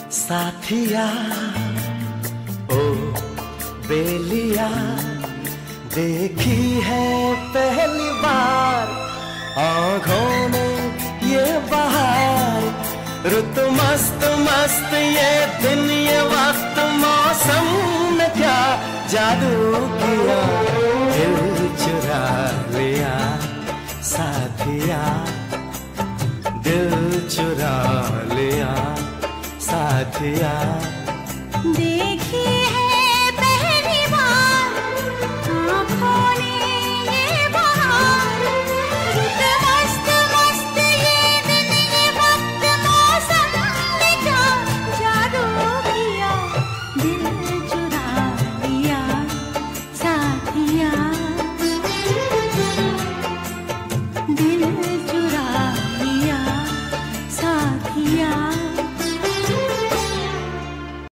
साथिया ओ बेलिया, देखी है पहली बार आँखों में ये बहार, रुत मस्त मस्त ये दिन ये वक्त, मौसम में क्या जादू किया, दिल चुरा लिया साथिया, दिल चुरा लिया साथिया।